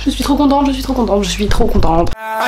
Je suis trop contente, je suis trop contente, je suis trop contente.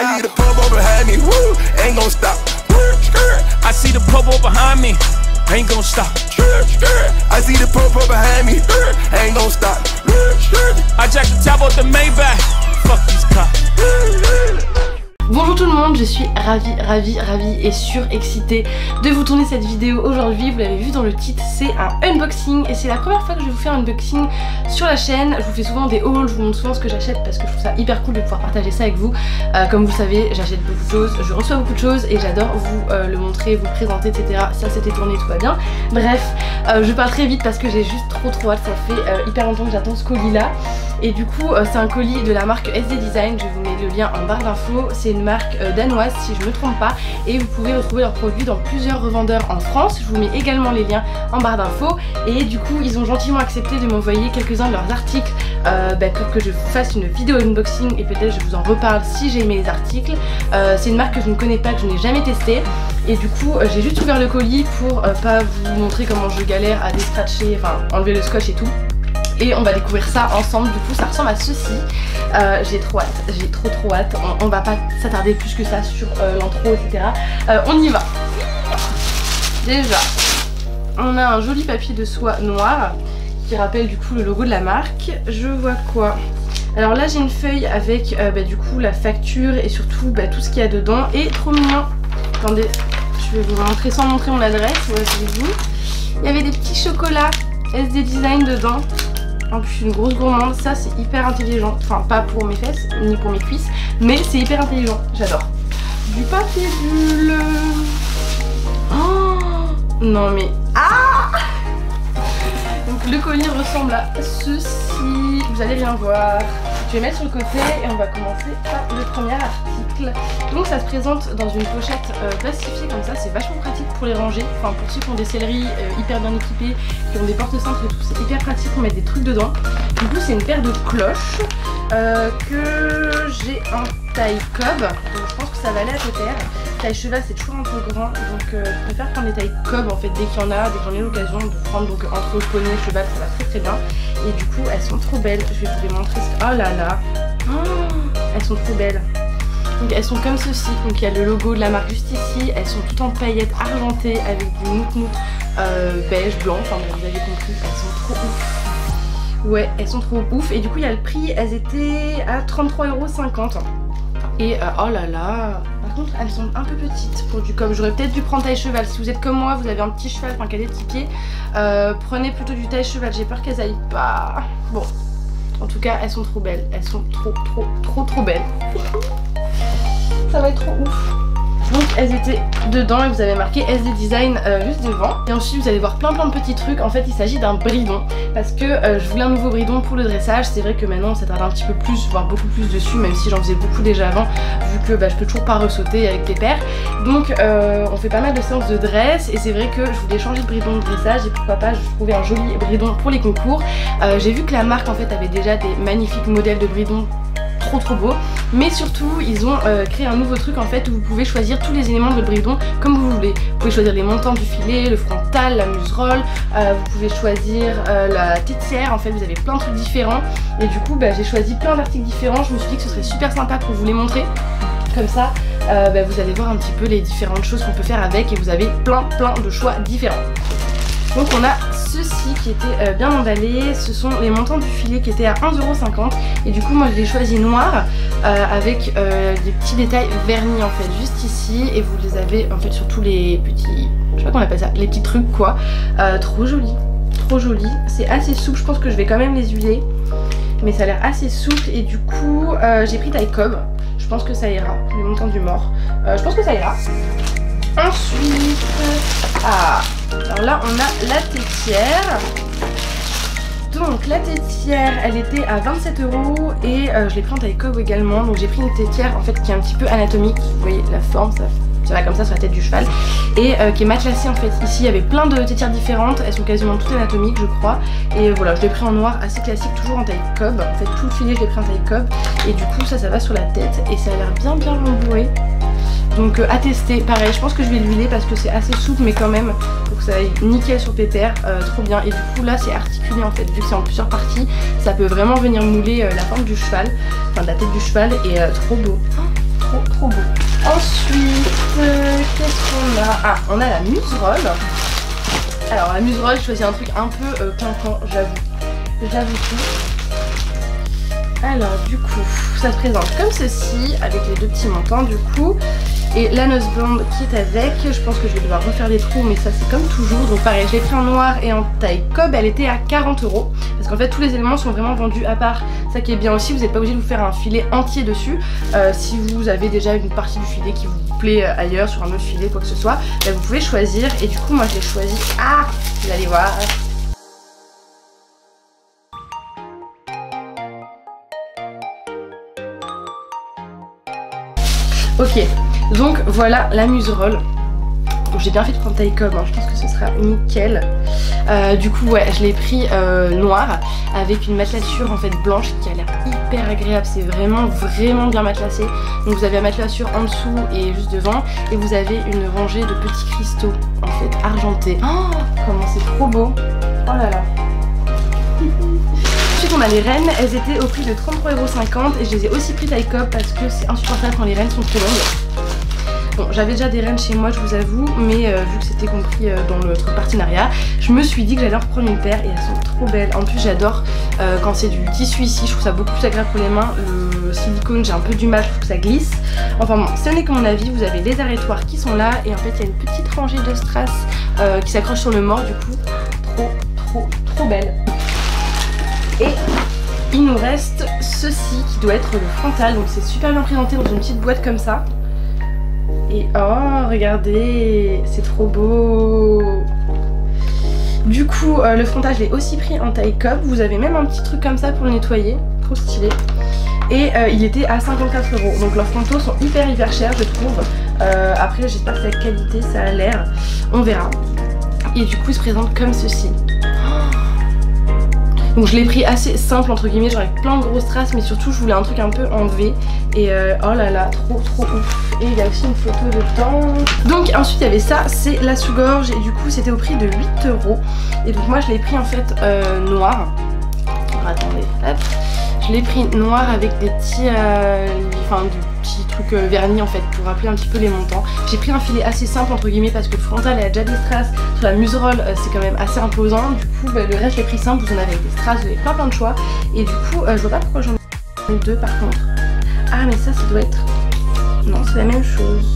Bonjour tout le monde, je suis ravie et surexcitée de vous tourner cette vidéo aujourd'hui. Vous l'avez vu dans le titre, c'est un unboxing et c'est la première fois que je vais vous faire un unboxing sur la chaîne. Je vous fais souvent des hauls, je vous montre souvent ce que j'achète parce que je trouve ça hyper cool de pouvoir partager ça avec vous. Comme vous le savez, j'achète beaucoup de choses, je reçois beaucoup de choses et j'adore vous le montrer, vous le présenter, etc. Ça c'était tourné, tout va bien. Bref, je parle très vite parce que j'ai juste trop hâte, ça fait hyper longtemps que j'attends ce colis là. Et du coup c'est un colis de la marque SD Design, je vous mets le lien en barre d'infos. C'est une marque danoise si je me trompe pas et vous pouvez retrouver leurs produits dans plusieurs revendeurs en France. Je vous mets également les liens en barre d'infos et du coup ils ont gentiment accepté de m'envoyer quelques-uns de leurs articles pour que je fasse une vidéo unboxing et peut-être je vous en reparle si j'ai aimé les articles. C'est une marque que je ne connais pas, que je n'ai jamais testée et du coup j'ai juste ouvert le colis pour pas vous montrer comment je galère à déstratcher, enfin enlever le scotch et tout. Et on va découvrir ça ensemble, du coup ça ressemble à ceci. J'ai trop hâte, j'ai trop hâte. On va pas s'attarder plus que ça sur l'intro, etc. On y va. Déjà, on a un joli papier de soie noir qui rappelle du coup le logo de la marque. Je vois quoi? Alors là j'ai une feuille avec du coup la facture et surtout tout ce qu'il y a dedans. Et trop mignon. Attendez, je vais vous montrer sans montrer mon adresse. Voyez-vous. Il y avait des petits chocolats SD Design dedans. En plus je suis une grosse gourmande, ça c'est hyper intelligent. Enfin pas pour mes fesses ni pour mes cuisses, mais c'est hyper intelligent, j'adore. Du papier bulle. Oh non mais donc le colis ressemble à ceci. Vous allez bien voir. Je vais mettre sur le côté et on va commencer par le premier article. Donc ça se présente dans une pochette plastifiée comme ça, c'est vachement pratique pour les ranger. Enfin pour ceux qui ont des selleries hyper bien équipées, qui ont des porte-cintres et tout, c'est hyper pratique pour mettre des trucs dedans. Du coup c'est une paire de cloches que j'ai en taille cob, donc je pense que ça va aller à terre. Taille cheval c'est toujours un peu grand, donc je préfère prendre les tailles cob en fait dès qu'il y en a, dès que j'en ai l'occasion de prendre donc entre poney et cheval, ça va très bien. Et du coup elles sont trop belles, je vais vous les montrer. Oh là là, elles sont trop belles. Donc elles sont comme ceci, donc il y a le logo de la marque juste ici, elles sont toutes en paillettes argentées avec du mout beige, blanc, enfin vous avez compris, elles sont trop ouf. Ouais, elles sont trop ouf et du coup il y a le prix, elles étaient à 33,50 €. Et oh là là, par contre elles sont un peu petites pour du cob, j'aurais peut-être dû prendre taille cheval. Si vous êtes comme moi, vous avez un petit cheval, enfin qui a des petits pieds, prenez plutôt du taille cheval, j'ai peur qu'elles aillent pas. Bon, en tout cas elles sont trop belles, elles sont trop belles. Ça va être trop ouf. Donc elles étaient dedans et vous avez marqué SD Design juste devant. Et ensuite vous allez voir plein de petits trucs. En fait il s'agit d'un bridon parce que je voulais un nouveau bridon pour le dressage. C'est vrai que maintenant on s'attarde un petit peu plus, voire beaucoup plus dessus, même si j'en faisais beaucoup déjà avant, vu que je peux toujours pas ressauter avec Pépère. Donc on fait pas mal de séances de dress et c'est vrai que je voulais changer de bridon de dressage et pourquoi pas je trouvais un joli bridon pour les concours. J'ai vu que la marque en fait avait déjà des magnifiques modèles de bridon trop beau, mais surtout ils ont créé un nouveau truc en fait où vous pouvez choisir tous les éléments de votre bridon comme vous voulez. Vous pouvez choisir les montants du filet, le frontal, la muserolle, vous pouvez choisir la tétière, en fait vous avez plein de trucs différents et du coup j'ai choisi plein d'articles différents. Je me suis dit que ce serait super sympa pour vous les montrer comme ça. Vous allez voir un petit peu les différentes choses qu'on peut faire avec et vous avez plein de choix différents. Donc on a ceci qui était bien emballé, ce sont les montants du filet qui étaient à 1,50 € et du coup moi je l'ai choisi noir avec des petits détails vernis en fait juste ici et vous les avez en fait sur tous les petits, je sais pas comment on appelle ça, les petits trucs quoi. Trop joli, c'est assez souple, je pense que je vais quand même les huiler mais ça a l'air assez souple et du coup j'ai pris taille cob, je pense que ça ira, les montants du mort, je pense que ça ira. Ensuite, alors là on a la tétière. Donc la tétière elle était à 27 € et je l'ai pris en taille cob également. Donc j'ai pris une tétière en fait qui est un petit peu anatomique. Vous voyez la forme, ça va comme ça sur la tête du cheval. Et qui est matelassée en fait. Ici il y avait plein de tétières différentes. Elles sont quasiment toutes anatomiques je crois. Et voilà je l'ai pris en noir assez classique, toujours en taille cob. En fait tout le filet je l'ai pris en taille cob. Et du coup ça va sur la tête et ça a l'air bien rembourré. Donc à tester, pareil, je pense que je vais l'huiler parce que c'est assez souple mais quand même pour que ça aille nickel sur Pépère, trop bien. Et du coup là c'est articulé en fait, vu que c'est en plusieurs parties, ça peut vraiment venir mouler la forme du cheval, enfin de la tête du cheval et trop beau, trop beau. Ensuite, qu'est-ce qu'on a? Ah, on a la muserolle. Alors la muserolle, je choisis un truc un peu clinquant, j'avoue tout. Alors du coup, ça se présente comme ceci, avec les deux petits montants du coup. Et la noseband qui est avec, je pense que je vais devoir refaire des trous, mais ça c'est comme toujours. Donc pareil, je l'ai pris en noir et en taille cob, elle était à 40 €. Parce qu'en fait tous les éléments sont vraiment vendus à part. Ça qui est bien aussi, vous n'êtes pas obligé de vous faire un filet entier dessus. Si vous avez déjà une partie du filet qui vous plaît ailleurs, sur un autre filet, quoi que ce soit, bah, vous pouvez choisir. Et du coup moi je l'ai choisi, vous allez voir. Ok, donc voilà la muserolle. Donc j'ai bien fait de prendre taille cob, hein, je pense que ce sera nickel. Du coup ouais, je l'ai pris noir avec une matelassure en fait blanche qui a l'air hyper agréable, c'est vraiment bien matelassé. Donc vous avez la matelassure en dessous et juste devant et vous avez une rangée de petits cristaux en fait argentés. Oh comment c'est trop beau. Oh là là. Ensuite on a les rennes, elles étaient au prix de 33,50 € et je les ai aussi pris taille cob parce que c'est insupportable quand les rennes sont trop longues. Bon, j'avais déjà des rennes chez moi, je vous avoue, mais vu que c'était compris dans notre partenariat, je me suis dit que j'allais en reprendre une paire et elles sont trop belles. En plus, j'adore quand c'est du tissu ici, je trouve ça beaucoup plus agréable pour les mains. Le silicone, j'ai un peu du mal, je trouve que ça glisse. Enfin bon, ce n'est que mon avis, vous avez les arrêtoirs qui sont là et en fait, il y a une petite rangée de strass qui s'accroche sur le mort, du coup, trop belle. Et il nous reste ceci qui doit être le frontal, donc c'est super bien présenté dans une petite boîte comme ça. Et oh regardez, c'est trop beau. Du coup le frontal je l'ai aussi pris en taille cob. Vous avez même un petit truc comme ça pour le nettoyer, trop stylé. Et il était à 54 €. Donc leurs frontaux sont hyper chers je trouve. Après j'espère que la qualité ça a l'air, on verra. Et du coup il se présente comme ceci. Donc je l'ai pris assez simple entre guillemets, genre avec plein de gros strass, mais surtout je voulais un truc un peu en V. Et oh là là, trop ouf. Et il y a aussi une photo dedans. Donc ensuite il y avait ça, c'est la sous-gorge et du coup c'était au prix de 8 €. Et donc moi je l'ai pris en fait noir. Alors, attendez, hop. Je l'ai pris noir avec des petits, des petits trucs vernis en fait pour rappeler un petit peu les montants. J'ai pris un filet assez simple entre guillemets parce que le frontal a déjà des strass. Sur la muserolle c'est quand même assez imposant. Du coup le reste je l'ai pris simple, vous en avez avec des strass, vous avez plein de choix. Et du coup je vois pas pourquoi j'en ai deux par contre. Ah mais ça doit être... Non c'est la même chose.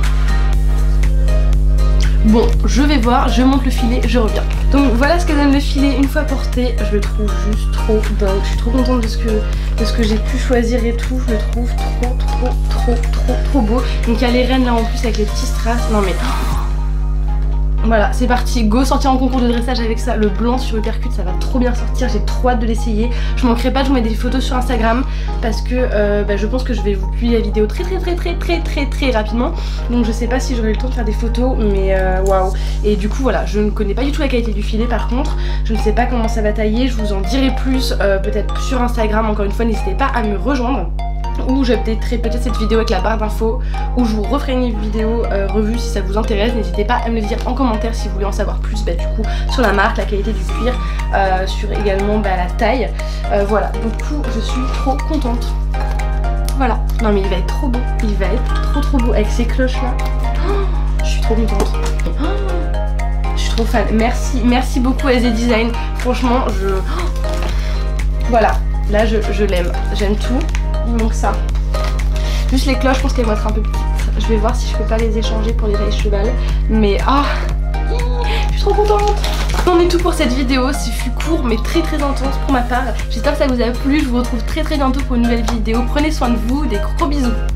Bon, je vais voir, je monte le filet, je reviens. Donc voilà ce que donne le filet une fois porté. Je le trouve juste trop dingue. Je suis trop contente de ce que j'ai pu choisir et tout. Je le trouve trop beau. Donc il y a les rennes là en plus avec les petits strass. Non mais... Voilà, c'est parti, go sortir en concours de dressage avec ça, le blanc sur Hypercute, ça va trop bien sortir, j'ai trop hâte de l'essayer. Je manquerai pas de vous mettre des photos sur Instagram parce que je pense que je vais vous publier la vidéo très rapidement. Donc je sais pas si j'aurai le temps de faire des photos, mais waouh. Et du coup voilà, je ne connais pas du tout la qualité du filet par contre, je ne sais pas comment ça va tailler, je vous en dirai plus peut-être sur Instagram, encore une fois n'hésitez pas à me rejoindre. Ou j'updaterai peut-être cette vidéo avec la barre d'infos, ou je vous referai une vidéo revue si ça vous intéresse. N'hésitez pas à me le dire en commentaire si vous voulez en savoir plus du coup sur la marque, la qualité du cuir, sur également la taille. Voilà, du coup je suis trop contente. Voilà, non mais il va être trop beau, il va être trop beau avec ces cloches là. Oh, je suis trop contente. Oh, je suis trop fan, merci beaucoup SZ Design. Franchement voilà, là je l'aime, j'aime tout. Il manque ça. Juste les cloches, je pense qu'elles vont être un peu petites. Je vais voir si je peux pas les échanger pour les tailles cheval. Mais je suis trop contente. On est tout pour cette vidéo. Ce fut court mais très intense pour ma part. J'espère que ça vous a plu. Je vous retrouve très bientôt pour une nouvelle vidéo. Prenez soin de vous. Des gros bisous.